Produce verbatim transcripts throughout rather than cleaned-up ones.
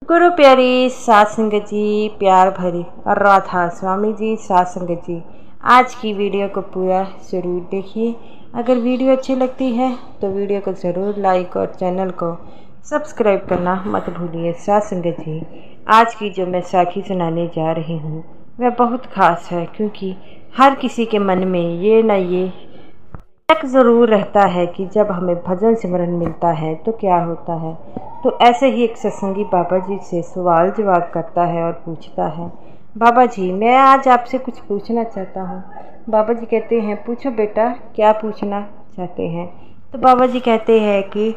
गुरु प्यारी सात संगत जी, प्यार भरी और राधा स्वामी जी, सात संगत जी, आज की वीडियो को पूरा ज़रूर देखिए। अगर वीडियो अच्छी लगती है तो वीडियो को ज़रूर लाइक और चैनल को सब्सक्राइब करना मत भूलिए। सात संगत जी, आज की जो मैं साखी सुनाने जा रही हूँ वह बहुत ख़ास है, क्योंकि हर किसी के मन में ये न ये शक ज़रूर रहता है कि जब हमें भजन सिमरन मिलता है तो क्या होता है। तो ऐसे ही एक सत्संगी बाबा जी से सवाल जवाब करता है और पूछता है, बाबा जी मैं आज आपसे कुछ पूछना चाहता हूँ। बाबा जी कहते हैं, पूछो बेटा, क्या पूछना चाहते हैं। तो बाबा जी कहते हैं कि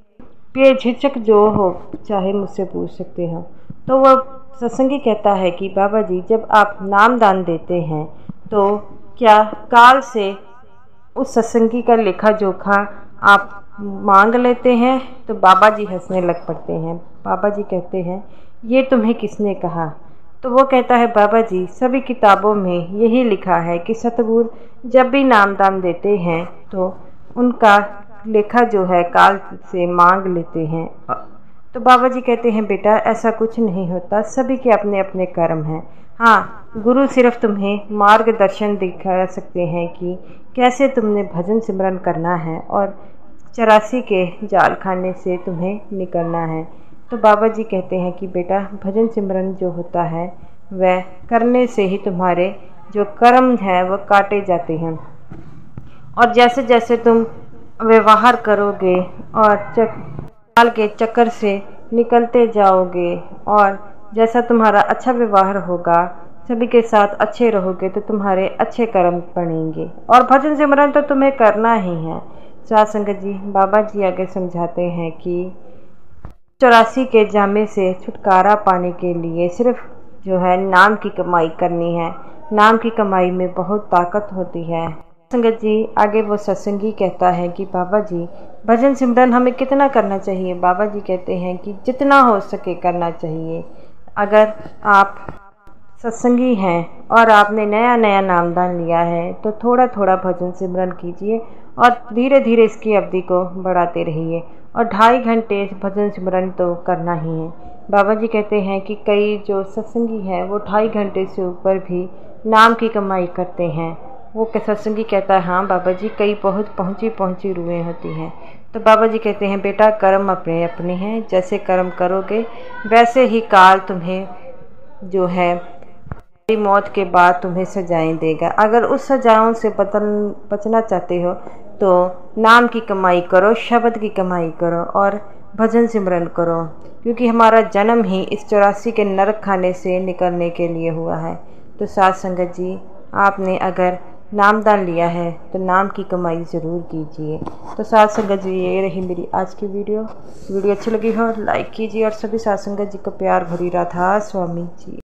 बेझिझक जो हो चाहे मुझसे पूछ सकते हो। तो वह सत्संगी कहता है कि बाबा जी जब आप नाम दान देते हैं तो क्या काल से उस सत्संगी का लेखा जोखा आप मांग लेते हैं। तो बाबा जी हंसने लग पड़ते हैं। बाबा जी कहते हैं, ये तुम्हें किसने कहा। तो वो कहता है, बाबा जी सभी किताबों में यही लिखा है कि सतगुरु जब भी नाम दान देते हैं तो उनका लेखा जो है काल से मांग लेते हैं। तो बाबा जी कहते हैं, बेटा ऐसा कुछ नहीं होता, सभी के अपने अपने कर्म हैं। हाँ, गुरु सिर्फ तुम्हें मार्गदर्शन दिखा सकते हैं कि कैसे तुमने भजन सिमरन करना है और चौरासी के जाल खाने से तुम्हें निकलना है। तो बाबा जी कहते हैं कि बेटा भजन सिमरन जो होता है वह करने से ही तुम्हारे जो कर्म हैं वह काटे जाते हैं, और जैसे जैसे तुम व्यवहार करोगे और चक काल के चक्कर से निकलते जाओगे और जैसा तुम्हारा अच्छा व्यवहार होगा, सभी के साथ अच्छे रहोगे, तो तुम्हारे अच्छे कर्म बनेंगे और भजन सिमरन तो तुम्हें करना ही है। सात संगत जी, बाबा जी आगे समझाते हैं कि चौरासी के जामे से छुटकारा पाने के लिए सिर्फ जो है नाम की कमाई करनी है। नाम की कमाई में बहुत ताकत होती है। संगत जी आगे वो सत्संगी कहता है कि बाबा जी भजन सिमरन हमें कितना करना चाहिए। बाबा जी कहते हैं कि जितना हो सके करना चाहिए। अगर आप सत्संगी हैं और आपने नया नया नामदान लिया है तो थोड़ा थोड़ा भजन सिमरन कीजिए और धीरे धीरे इसकी अवधि को बढ़ाते रहिए, और ढाई घंटे भजन सिमरन तो करना ही है। बाबा जी कहते हैं कि कई जो सत्संगी हैं वो ढाई घंटे से ऊपर भी नाम की कमाई करते हैं। वो सत्संगी कहता है, हाँ बाबा जी कई बहुत पहुँची पहुँची रूहें होती हैं। तो बाबा जी कहते हैं, बेटा कर्म अपने अपने हैं, जैसे कर्म करोगे वैसे ही काल तुम्हें जो है मौत के बाद तुम्हें सजाएं देगा। अगर उस सजाओं से बदल बचना चाहते हो तो नाम की कमाई करो, शब्द की कमाई करो और भजन सिमरन करो, क्योंकि हमारा जन्म ही इस चौरासी के नरक खाने से निकलने के लिए हुआ है। तो सात संगत जी, आपने अगर नामदान लिया है तो नाम की कमाई ज़रूर कीजिए। तो सात संगत जी, ये रही मेरी आज की वीडियो। वीडियो अच्छी लगी हो लाइक कीजिए और सभी सात संगत जी को प्यार भरी राधा स्वामी जी।